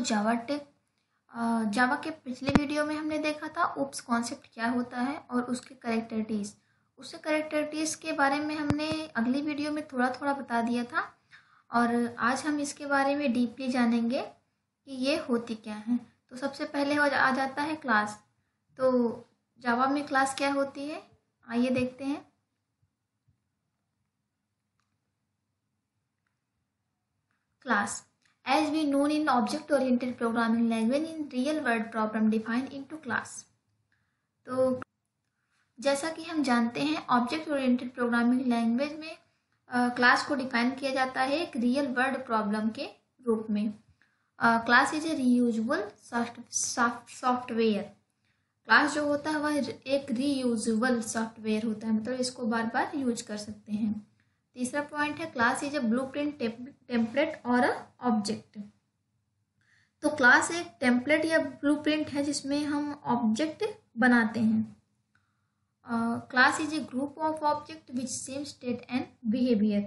जावा take. जावा के पिछले video में हमने देखा था ओप्स कॉन्सेप्ट क्या होता है और उसके करेक्टरिटीज़। उसके करेक्टरिटीज़ के बारे में हमने अगली वीडियो में थोड़ा थोड़ा बता दिया था और आज हम इसके बारे में डीपली जानेंगे कि ये होती क्या है। तो सबसे पहले आ जाता है क्लास। तो जावा में क्लास क्या होती है, आइए देखते हैं। Class as we known in object oriented programming language in real world problem defined into class। तो जैसा कि हम जानते हैं ऑब्जेक्ट ओरिएंटेड प्रोग्रामिंग लैंग्वेज में क्लास को डिफाइन किया जाता है एक रियल वर्ल्ड प्रॉब्लम के रूप में। Class is a reusable software. Class जो होता है वह एक रीयूजेबल सॉफ्टवेयर होता है, मतलब इसको बार बार यूज कर सकते हैं। तीसरा पॉइंट है class is a blueprint template और अ ऑब्जेक्ट। तो क्लास एक टेम्पलेट या ब्लूप्रिंट है जिसमें हम ऑब्जेक्ट बनाते हैं। Class is a group of object which same state and behaviour.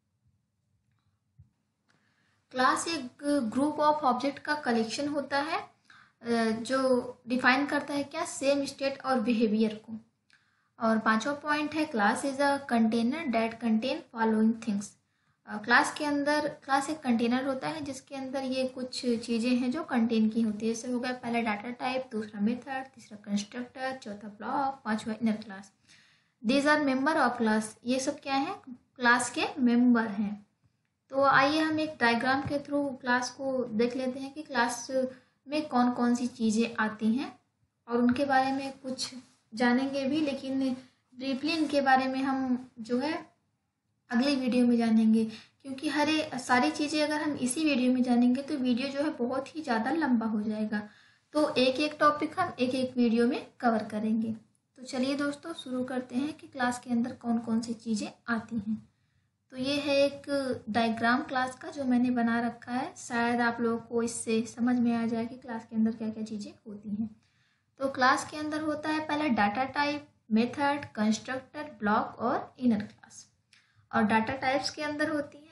Class एक ग्रुप ऑफ ऑब्जेक्ट का कलेक्शन होता है जो डिफाइन करता है क्या, सेम स्टेट और बिहेवियर को। और पांचवा पॉइंट है class is a container that contain following things. Class एक कंटेनर होता है जिसके अंदर ये कुछ चीज़ें हैं जो कंटेन की होती है। जैसे हो गया पहला डाटा टाइप, दूसरा मेथड, तीसरा कंस्ट्रक्टर, चौथा ब्लॉक, पांचवा inner class. These are member of class. ये सब क्या है, क्लास के मेंबर हैं। तो आइए हम एक डायग्राम के थ्रू क्लास को देख लेते हैं कि क्लास में कौन कौन सी चीज़ें आती हैं और उनके बारे में कुछ जानेंगे भी, लेकिन ब्रीफली इनके बारे में हम जो है अगली वीडियो में जानेंगे, क्योंकि सारी चीज़ें अगर हम इसी वीडियो में जानेंगे तो वीडियो जो है बहुत ही ज़्यादा लंबा हो जाएगा। तो एक एक टॉपिक हम एक एक वीडियो में कवर करेंगे। तो चलिए दोस्तों शुरू करते हैं कि क्लास के अंदर कौन कौन सी चीज़ें आती हैं। तो ये है एक डायग्राम क्लास का जो मैंने बना रखा है, शायद आप लोगों को इससे समझ में आ जाए कि क्लास के अंदर क्या क्या चीज़ें होती हैं। तो क्लास के अंदर होता है पहला data type, method, constructor, block और इनर क्लास। और डाटा टाइप्स के अंदर होती है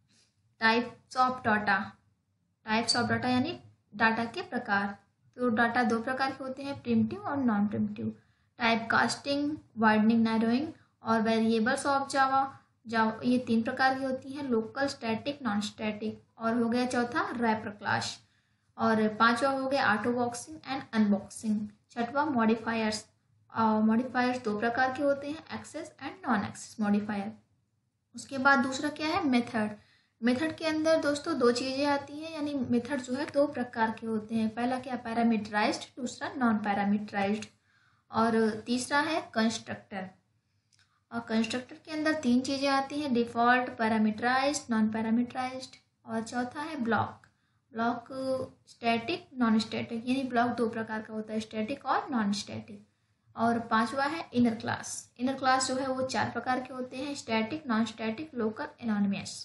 types of data. Types of data यानी डाटा के प्रकार। तो डाटा दो प्रकार के होते हैं, प्रिमिटिव और non primitive. Type casting, widening, narrowing और वेरिएबल्स ऑफ जावा ये 3 प्रकार की होती हैं, लोकल, स्टैटिक, नॉन स्टैटिक। और हो गया चौथा रैपर क्लास। और पांचवा हो गया ऑटो बॉक्सिंग एंड अनबॉक्सिंग। छठवा मॉडिफायर्स। मॉडिफायर्स 2 प्रकार के होते हैं, access and non access modifier. उसके बाद दूसरा क्या है, मेथड। मेथड के अंदर दोस्तों 2 चीज़ें आती हैं, यानी मेथड जो है 2 प्रकार के होते हैं। पहला क्या, पैरामीटराइज्ड, दूसरा नॉन पैरामीटराइज्ड। और तीसरा है कंस्ट्रक्टर। और कंस्ट्रक्टर के अंदर 3 चीज़ें आती हैं, डिफ़ॉल्ट, पैरामीटराइज्ड, नॉन पैरामीटराइज्ड। और चौथा है block. Block static, non static, यानी ब्लॉक 2 प्रकार का होता है, स्टैटिक और नॉन स्टैटिक। और पांचवा है इनर क्लास। इनर क्लास जो है वो 4 प्रकार के होते हैं, static, non static, local, anonymous.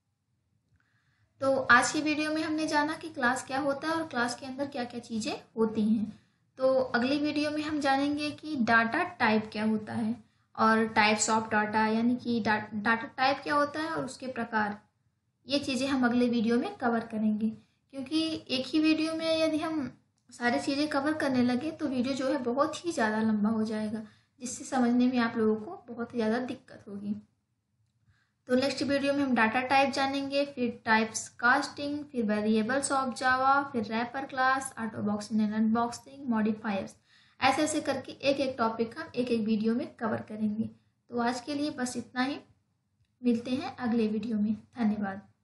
तो आज की वीडियो में हमने जाना कि क्लास क्या होता है और क्लास के अंदर क्या क्या चीज़ें होती हैं। तो अगली वीडियो में हम जानेंगे कि डाटा टाइप क्या होता है और टाइप्स ऑफ डाटा, यानी कि डाटा टाइप क्या होता है और उसके प्रकार। ये चीज़ें हम अगले वीडियो में कवर करेंगे, क्योंकि एक ही वीडियो में यदि हम सारी चीज़ें कवर करने लगे तो वीडियो जो है बहुत ही ज़्यादा लंबा हो जाएगा, जिससे समझने में आप लोगों को बहुत ही ज़्यादा दिक्कत होगी। तो नेक्स्ट वीडियो में हम डाटा टाइप जानेंगे, फिर टाइप्स कास्टिंग, फिर वेरिएबल्स ऑफ जावा, फिर wrapper class, auto boxing and unboxing, modifiers. ऐसे ऐसे करके एक एक टॉपिक हम एक एक वीडियो में कवर करेंगे। तो आज के लिए बस इतना ही, मिलते हैं अगले वीडियो में। धन्यवाद।